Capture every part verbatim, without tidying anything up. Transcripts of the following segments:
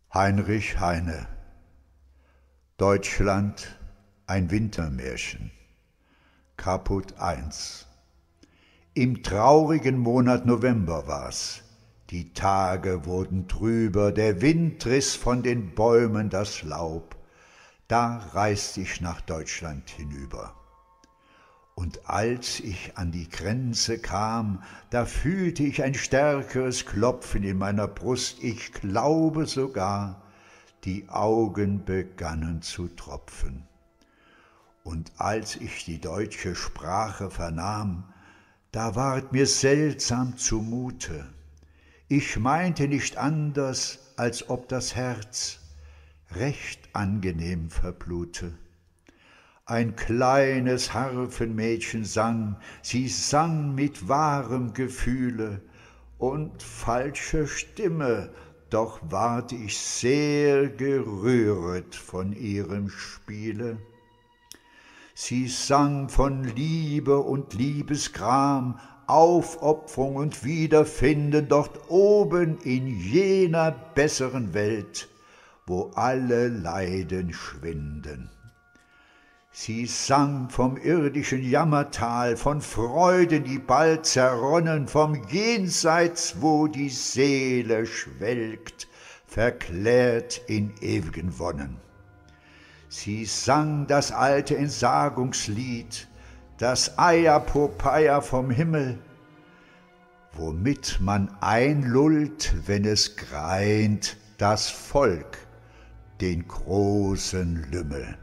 Heinrich Heine. Deutschland, ein Wintermärchen. Caput eins. Im traurigen Monat November war's. Die Tage wurden trüber, der Wind riss von den Bäumen das Laub. Da reist ich nach Deutschland hinüber. Und als ich an die Grenze kam, da fühlte ich ein stärkeres Klopfen in meiner Brust. Ich glaube sogar, die Augen begannen zu tropfen. Und als ich die deutsche Sprache vernahm, da ward mir seltsam zumute. Ich meinte nicht anders, als ob das Herz recht angenehm verblute. Ein kleines Harfenmädchen sang, sie sang mit wahrem Gefühle und falscher Stimme, doch ward ich sehr gerühret von ihrem Spiele. Sie sang von Liebe und Liebesgram, Aufopferung und Wiederfinden dort oben in jener besseren Welt, wo alle Leiden schwinden. Sie sang vom irdischen Jammertal, von Freuden, die bald zerronnen, vom Jenseits, wo die Seele schwelgt, verklärt in ewigen Wonnen. Sie sang das alte Entsagungslied, das Eiapopeia vom Himmel, womit man einlullt, wenn es greint, das Volk, den großen Lümmel.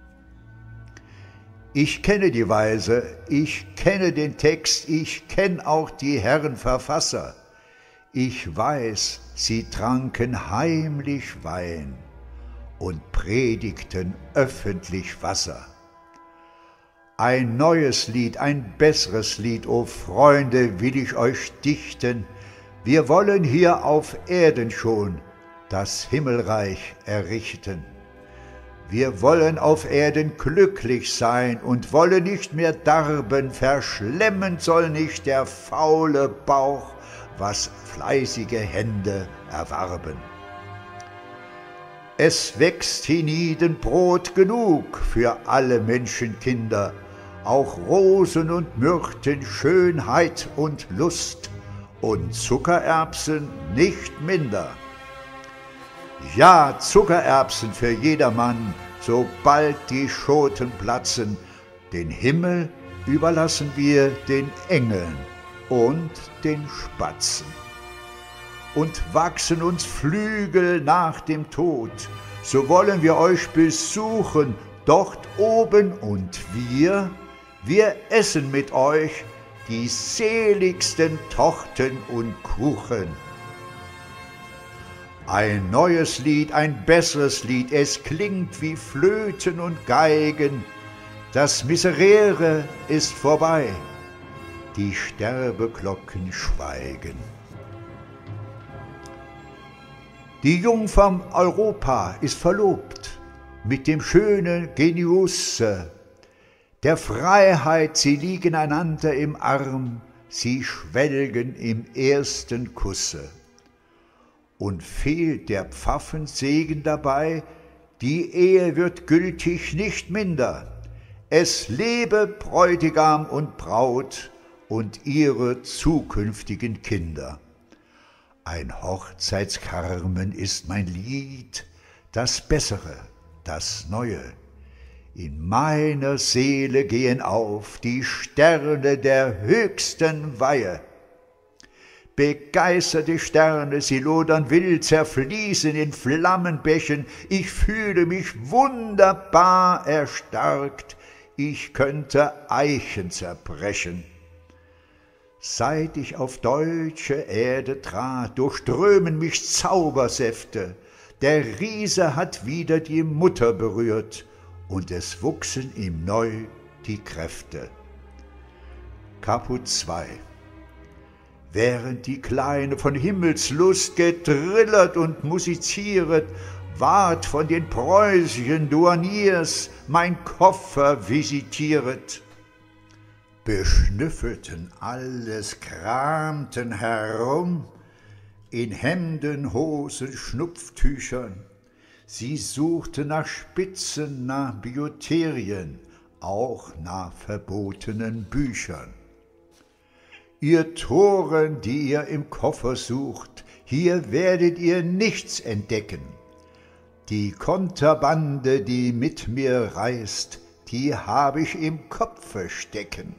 Ich kenne die Weise, ich kenne den Text, ich kenn auch die Herren Verfasser. Ich weiß, sie tranken heimlich Wein und predigten öffentlich Wasser. Ein neues Lied, ein besseres Lied, o Freunde, will ich euch dichten. Wir wollen hier auf Erden schon das Himmelreich errichten. Wir wollen auf Erden glücklich sein und wollen nicht mehr darben, verschlemmen soll nicht der faule Bauch, was fleißige Hände erwarben. Es wächst hienieden Brot genug für alle Menschenkinder, auch Rosen und Myrten, Schönheit und Lust und Zuckererbsen nicht minder. Ja, Zuckererbsen für jedermann, sobald die Schoten platzen. Den Himmel überlassen wir den Engeln und den Spatzen. Und wachsen uns Flügel nach dem Tod, so wollen wir euch besuchen, dort oben, und wir, wir essen mit euch die seligsten Torten und Kuchen. Ein neues Lied, ein besseres Lied, es klingt wie Flöten und Geigen. Das Miserere ist vorbei, die Sterbeglocken schweigen. Die Jungfrau Europa ist verlobt mit dem schönen Geniusse. Der Freiheit, sie liegen einander im Arm, sie schwelgen im ersten Kusse. Und fehlt der Pfaffensegen dabei, die Ehe wird gültig nicht minder. Es lebe Bräutigam und Braut und ihre zukünftigen Kinder. Ein Hochzeitskarmen ist mein Lied, das Bessere, das Neue. In meiner Seele gehen auf die Sterne der höchsten Weihe. Begeisterte Sterne, sie lodern wild, zerfließen in Flammenbächen. Ich fühle mich wunderbar erstarkt, ich könnte Eichen zerbrechen. Seit ich auf deutsche Erde trat, durchströmen mich Zaubersäfte. Der Riese hat wieder die Mutter berührt, und es wuchsen ihm neu die Kräfte. Caput zwei. Während die Kleine von Himmelslust getrillert und musizieret, ward von den preußischen Douaniers mein Koffer visitieret. Beschnüffelten alles, kramten herum, in Hemden, Hosen, Schnupftüchern. Sie suchte nach Spitzen, nach Bioterien, auch nach verbotenen Büchern. Ihr Toren, die ihr im Koffer sucht, hier werdet ihr nichts entdecken. Die Konterbande, die mit mir reist, die habe ich im Kopfe stecken.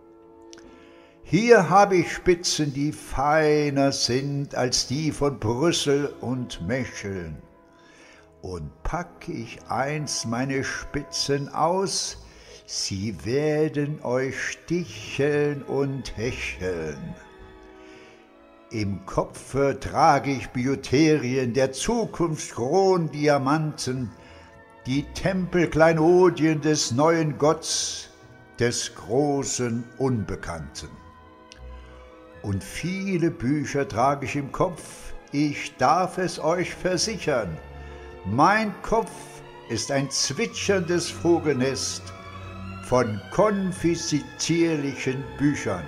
Hier habe ich Spitzen, die feiner sind als die von Brüssel und Mecheln. Und pack ich einst meine Spitzen aus, sie werden euch sticheln und hecheln. Im Kopfe trage ich Bioterien der Zukunft Krondiamanten, die Tempelkleinodien des neuen Gotts, des großen Unbekannten. Und viele Bücher trage ich im Kopf, ich darf es euch versichern, mein Kopf ist ein zwitscherndes Vogelnest von konfizierlichen Büchern.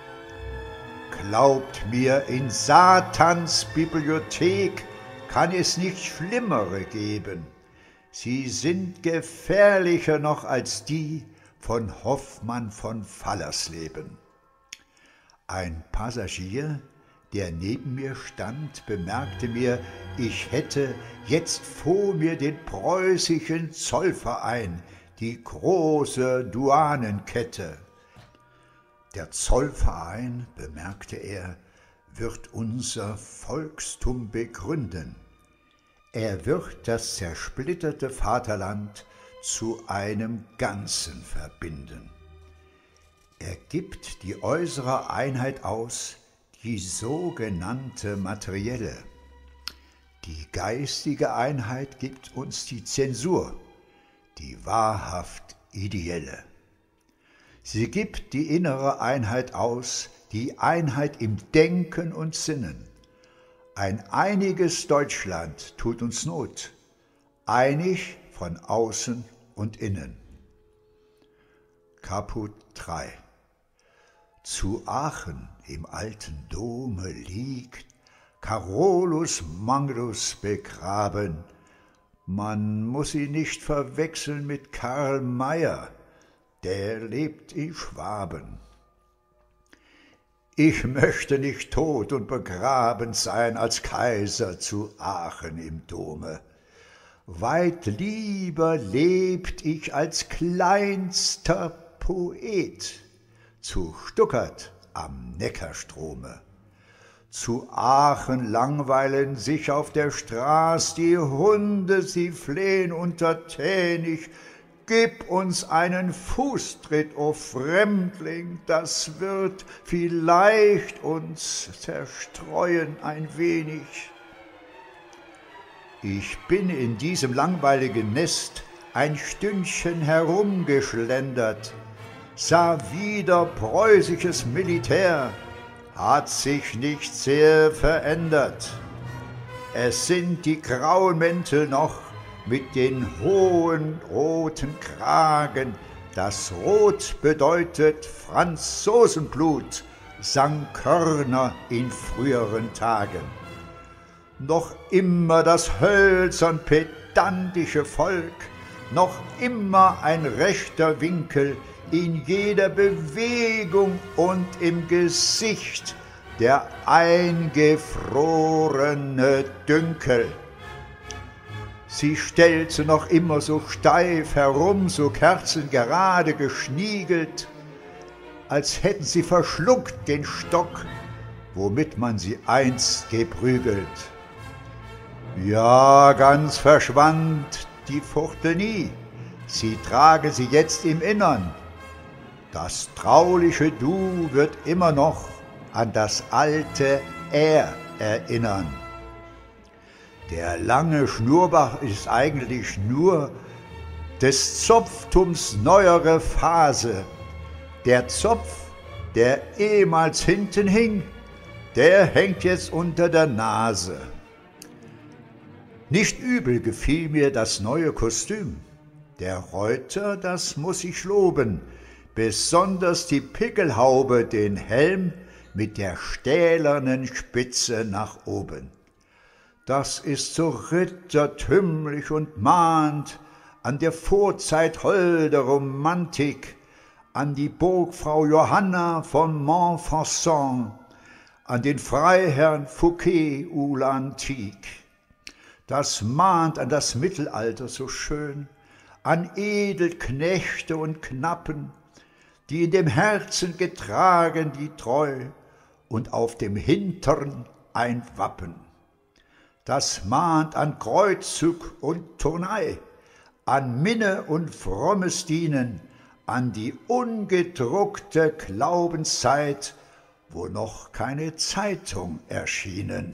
Glaubt mir, in Satans Bibliothek kann es nicht schlimmere geben. Sie sind gefährlicher noch als die von Hoffmann von Fallersleben. Ein Passagier, der neben mir stand, bemerkte mir, ich hätte jetzt vor mir den preußischen Zollverein, die große Douanenkette. Der Zollverein, bemerkte er, wird unser Volkstum begründen. Er wird das zersplitterte Vaterland zu einem Ganzen verbinden. Er gibt die äußere Einheit aus, die sogenannte materielle. Die geistige Einheit gibt uns die Zensur, die wahrhaft ideelle. Sie gibt die innere Einheit aus, die Einheit im Denken und Sinnen. Ein einiges Deutschland tut uns Not, einig von außen und innen. Caput drei. Zu Aachen im alten Dome liegt Carolus Magnus begraben. Man muss ihn nicht verwechseln mit Karl Mayr, der lebt in Schwaben. Ich möchte nicht tot und begraben sein als Kaiser zu Aachen im Dome. Weit lieber lebt ich als kleinster Poet zu Stuttgart am Neckarstrome. Zu Aachen langweilen sich auf der Straß die Hunde, sie flehen untertänig, gib uns einen Fußtritt, o Fremdling, das wird vielleicht uns zerstreuen ein wenig. Ich bin in diesem langweiligen Nest ein Stündchen herumgeschlendert, sah wieder preußisches Militär, hat sich nicht sehr verändert. Es sind die grauen Mäntel noch mit den hohen roten Kragen. Das Rot bedeutet Franzosenblut, sang Körner in früheren Tagen. Noch immer das hölzern pedantische Volk, noch immer ein rechter Winkel in jeder Bewegung und im Gesicht, der eingefrorene Dünkel. Sie stellte noch immer so steif herum, so kerzengerade geschniegelt, als hätten sie verschluckt den Stock, womit man sie einst geprügelt. Ja, ganz verschwand die Fuchtel nie, sie trage sie jetzt im Innern. Das trauliche Du wird immer noch an das alte Er erinnern. Der lange Schnurrbart ist eigentlich nur des Zopftums neuere Phase. Der Zopf, der ehemals hinten hing, der hängt jetzt unter der Nase. Nicht übel gefiel mir das neue Kostüm. Der Reuter, das muss ich loben, besonders die Pickelhaube, den Helm, mit der stählernen Spitze nach oben. Das ist so rittertümlich und mahnt an der Vorzeit holde Romantik, an die Burgfrau Johanna von Montfaucon, an den Freiherrn Fouquet ou l'Antique. Das mahnt an das Mittelalter so schön, an Edelknechte und Knappen, die in dem Herzen getragen die Treu und auf dem Hintern ein Wappen. Das mahnt an Kreuzzug und Turnei, an Minne und frommes Dienen, an die ungedruckte Glaubenszeit, wo noch keine Zeitung erschienen.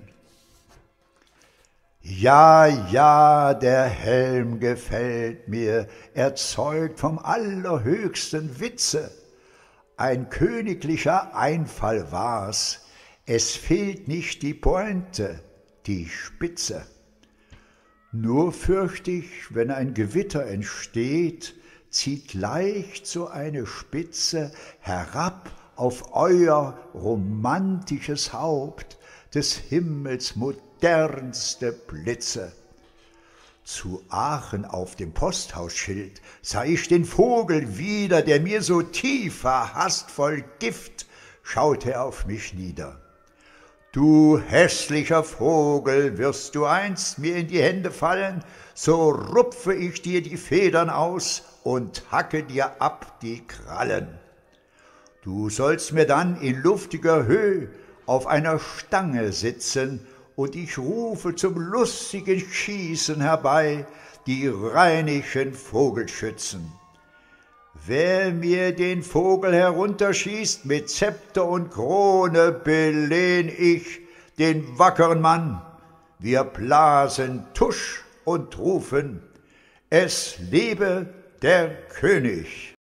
Ja, ja, der Helm gefällt mir, er zeugt vom allerhöchsten Witze. Ein königlicher Einfall war's, es fehlt nicht die Pointe, die Spitze. Nur fürcht ich, wenn ein Gewitter entsteht, zieht leicht so eine Spitze herab auf euer romantisches Haupt, des Himmels modernste Blitze. Zu Aachen auf dem Posthausschild sah ich den Vogel wieder, der mir so tief verhasst voll Gift, schaute er auf mich nieder. Du hässlicher Vogel, wirst du einst mir in die Hände fallen, so rupfe ich dir die Federn aus und hacke dir ab die Krallen. Du sollst mir dann in luftiger Höhe auf einer Stange sitzen, und ich rufe zum lustigen Schießen herbei die rheinischen Vogelschützen. Wer mir den Vogel herunterschießt mit Zepter und Krone, belehn ich den wackeren Mann. Wir blasen Tusch und rufen, es lebe der König.